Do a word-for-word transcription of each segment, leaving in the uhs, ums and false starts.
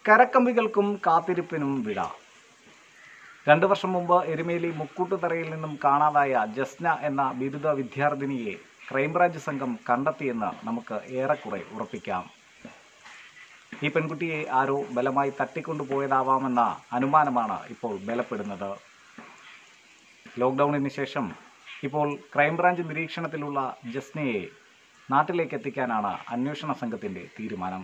കരക്കമ്പികൾക്കും കാത്തിരിപ്പിനും വിട. രണ്ടു വർഷം മുമ്പ് എരുമേലി മുക്കൂട്ടുതറയിൽ നിന്നും കാണാതായ ജസ്ന എന്ന ബിരുദ വിദ്യാർത്ഥിനിയെ ക്രൈംബ്രാഞ്ച് സംഘം കണ്ടെത്തിയെന്ന് നമുക്ക് ഏറെക്കുറെ ഉറപ്പിക്കാം. ഈ പെൺകുട്ടിയെ ആരോ ബലമായി തട്ടിക്കൊണ്ടുപോയതാവാമെന്ന അനുമാനമാണ് ഇപ്പോൾ ബലപ്പെടുന്നത്. ലോക്ക്ഡൗണിന് ശേഷം ഇപ്പോൾ ക്രൈംബ്രാഞ്ച് നിരീക്ഷണത്തിലുള്ള ജസ്നയെ നാട്ടിലേക്ക് എത്തിക്കാനാണ് അന്വേഷണ സംഘത്തിൻ്റെ തീരുമാനം.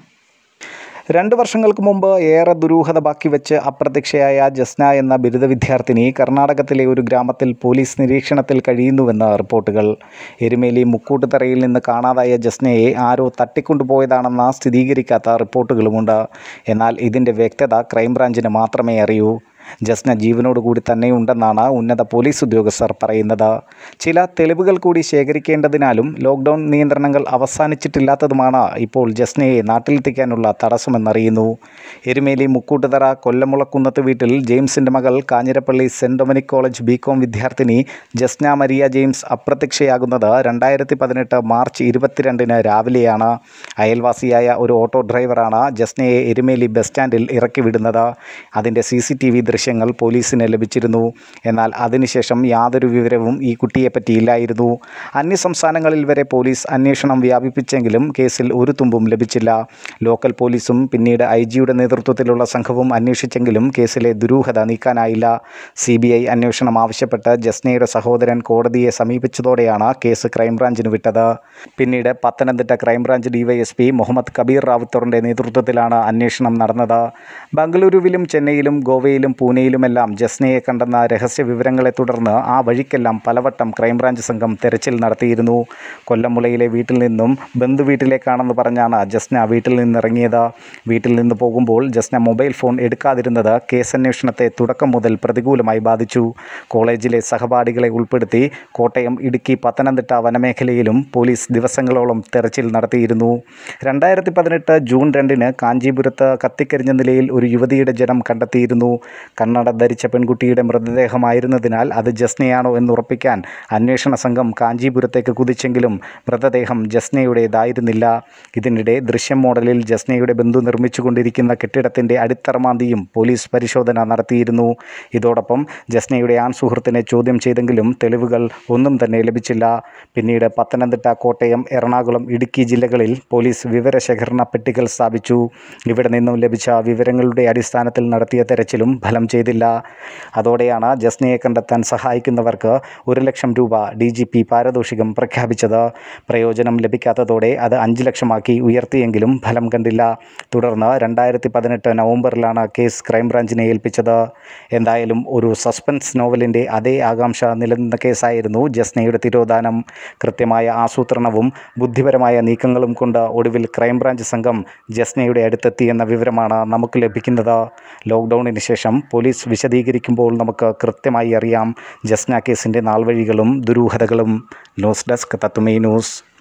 രണ്ട് വർഷങ്ങൾക്ക് മുമ്പ് ഏറെ ദുരൂഹത ബാക്കി വെച്ച് അപ്രത്യക്ഷയായ ജസ്ന എന്ന ബിരുദ വിദ്യാർത്ഥിനി കർണാടകത്തിലെ ഒരു ഗ്രാമത്തിൽ പോലീസ് നിരീക്ഷണത്തിൽ കഴിയുന്നുവെന്ന് റിപ്പോർട്ടുകൾ. എരുമേലി മുക്കൂട്ടുതറയിൽ നിന്ന് കാണാതായ ജസ്നയെ ആരോ തട്ടിക്കൊണ്ടുപോയതാണെന്ന സ്ഥിരീകരിക്കാത്ത റിപ്പോർട്ടുകളുമുണ്ട്. എന്നാൽ ഇതിൻ്റെ വ്യക്തത ക്രൈംബ്രാഞ്ചിന് മാത്രമേ അറിയൂ. ജസ്ന ജീവനോടുകൂടി തന്നെയുണ്ടെന്നാണ് ഉന്നത പോലീസ് ഉദ്യോഗസ്ഥർ പറയുന്നത്. ചില തെളിവുകൾ കൂടി ശേഖരിക്കേണ്ടതിനാലും ലോക്ക്ഡൗൺ നിയന്ത്രണങ്ങൾ അവസാനിച്ചിട്ടില്ലാത്തതുമാണ് ഇപ്പോൾ ജസ്നയെ നാട്ടിലെത്തിക്കാനുള്ള തടസ്സമെന്നറിയുന്നു. എരുമേലി മുക്കൂട്ടുതറ കൊല്ലമുളക്കുന്നത്ത് വീട്ടിൽ ജെയിംസിൻ്റെ മകൾ Kanjirappally Saint Dominic college B com വിദ്യാർത്ഥിനി ജസ്ന മരിയ ജെയിംസ് അപ്രത്യക്ഷയാകുന്നത് രണ്ടായിരത്തി പതിനെട്ട് മാർച്ച് ഇരുപത്തിരണ്ടിന് രാവിലെയാണ്. അയൽവാസിയായ ഒരു ഓട്ടോ ഡ്രൈവറാണ് ജസ്നയെ എരുമേലി ബസ് സ്റ്റാൻഡിൽ ഇറക്കി വിടുന്നത്. അതിൻ്റെ സി സി ടി വി ദൃശ്യങ്ങൾ പോലീസിന് ലഭിച്ചിരുന്നു. എന്നാൽ അതിനുശേഷം യാതൊരു വിവരവും ഈ കുട്ടിയെപ്പറ്റിയില്ലായിരുന്നു. അന്യസംസ്ഥാനങ്ങളിൽ വരെ പോലീസ് അന്വേഷണം വ്യാപിപ്പിച്ചെങ്കിലും കേസിൽ ഒരു തുമ്പും ലഭിച്ചില്ല. ലോക്കൽ പോലീസും പിന്നീട് ഐ ജിയുടെ നേതൃത്വത്തിലുള്ള സംഘവും അന്വേഷിച്ചെങ്കിലും കേസിലെ ദുരൂഹത നീക്കാനായില്ല. സി ബി ഐ അന്വേഷണം ആവശ്യപ്പെട്ട് ജസ്നയുടെ സഹോദരൻ കോടതിയെ സമീപിച്ചതോടെയാണ് കേസ് ക്രൈംബ്രാഞ്ചിന് വിട്ടത്. പിന്നീട് പത്തനംതിട്ട ക്രൈംബ്രാഞ്ച് ഡിവൈഎസ്പി മുഹമ്മദ് കബീർ റാവുത്തറിൻ്റെ നേതൃത്വത്തിലാണ് അന്വേഷണം നടന്നത്. ബംഗളൂരുവിലും ചെന്നൈയിലും ഗോവയിലും പൂനെയിലുമെല്ലാം ജസ്നയെ കണ്ടെന്ന രഹസ്യ വിവരങ്ങളെ തുടർന്ന് ആ വഴിക്കെല്ലാം പലവട്ടം ക്രൈംബ്രാഞ്ച് സംഘം തെരച്ചിൽ നടത്തിയിരുന്നു. കൊല്ലമുളയിലെ വീട്ടിൽ നിന്നും ബന്ധുവീട്ടിലേക്കാണെന്ന് പറഞ്ഞാണ് ജസ്ന വീട്ടിൽ നിന്നിറങ്ങിയത്. വീട്ടിൽ നിന്ന് പോകുമ്പോൾ ജസ്ന മൊബൈൽ ഫോൺ എടുക്കാതിരുന്നത് കേസന്വേഷണത്തെ തുടക്കം മുതൽ പ്രതികൂലമായി ബാധിച്ചു. കോളേജിലെ സഹപാഠികളെ ഉൾപ്പെടുത്തി കോട്ടയം, ഇടുക്കി, പത്തനംതിട്ട വനമേഖലയിലും പോലീസ് ദിവസങ്ങളോളം തെരച്ചിൽ നടത്തിയിരുന്നു. രണ്ടായിരത്തി പതിനെട്ട് ജൂൺ രണ്ടിന് കാഞ്ചീപുരത്ത് കത്തിക്കരിഞ്ഞ നിലയിൽ ഒരു യുവതിയുടെ ജഡം കണ്ടെത്തിയിരുന്നു. കണ്ണട ധരിച്ച പെൺകുട്ടിയുടെ മൃതദേഹമായിരുന്നതിനാൽ അത് ജസ്നയാണോ എന്നുറപ്പിക്കാൻ അന്വേഷണ സംഘം കാഞ്ചീപുരത്തേക്ക് കുതിച്ചെങ്കിലും മൃതദേഹം ജസ്നയുടേതായിരുന്നില്ല. ഇതിനിടെ ദൃശ്യം മോഡലിൽ ജസ്നയുടെ ബന്ധു നിർമ്മിച്ചുകൊണ്ടിരിക്കുന്ന കെട്ടിടത്തിൻ്റെ അടിത്തറമാന്തിയും പോലീസ് പരിശോധന നടത്തിയിരുന്നു. ഇതോടൊപ്പം ജസ്നയുടെ ആൺ സുഹൃത്തിനെ ചോദ്യം ചെയ്തെങ്കിലും തെളിവുകൾ ഒന്നും തന്നെ ലഭിച്ചില്ല. പിന്നീട് പത്തനംതിട്ട, കോട്ടയം, എറണാകുളം, ഇടുക്കി ജില്ലകളിൽ പോലീസ് വിവരശേഖരണ പെട്ടികൾ സ്ഥാപിച്ചു. ഇവിടെ നിന്നും ലഭിച്ച വിവരങ്ങളുടെ അടിസ്ഥാനത്തിൽ നടത്തിയ തെരച്ചിലും ഫലം ചെയ്തില്ല. അതോടെയാണ് ജസ്നയെ കണ്ടെത്താൻ സഹായിക്കുന്നവർക്ക് ഒരു ലക്ഷം രൂപ ഡി ജി പി പാരിതോഷികം പ്രഖ്യാപിച്ചത്. പ്രയോജനം ലഭിക്കാത്തതോടെ അത് അഞ്ച് ലക്ഷമാക്കി ഉയർത്തിയെങ്കിലും ഫലം കണ്ടില്ല. തുടർന്ന് രണ്ടായിരത്തി പതിനെട്ട് നവംബറിലാണ് കേസ് ക്രൈംബ്രാഞ്ചിനെ ഏൽപ്പിച്ചത്. എന്തായാലും ഒരു സസ്പെൻസ് നോവലിൻ്റെ അതേ ആകാംക്ഷ നിലനിന്ന കേസായിരുന്നു ജസ്നയുടെ തിരോധാനം. കൃത്യമായ ആസൂത്രണവും ബുദ്ധിപരമായ നീക്കങ്ങളും കൊണ്ട് ഒടുവിൽ ക്രൈംബ്രാഞ്ച് സംഘം ജസ്നയുടെ അടുത്തെത്തിയെന്ന വിവരമാണ് നമുക്ക് ലഭിക്കുന്നത്. ലോക്ക്ഡൗണിന് ശേഷം പോലീസ് വിശദീകരിക്കുമ്പോൾ നമുക്ക് കൃത്യമായി അറിയാം ജസ്ന കേസിൻ്റെ നാൾവഴികളും ദുരൂഹതകളും. ന്യൂസ് ഡെസ്ക് തത്തുമൈ ന്യൂസ്.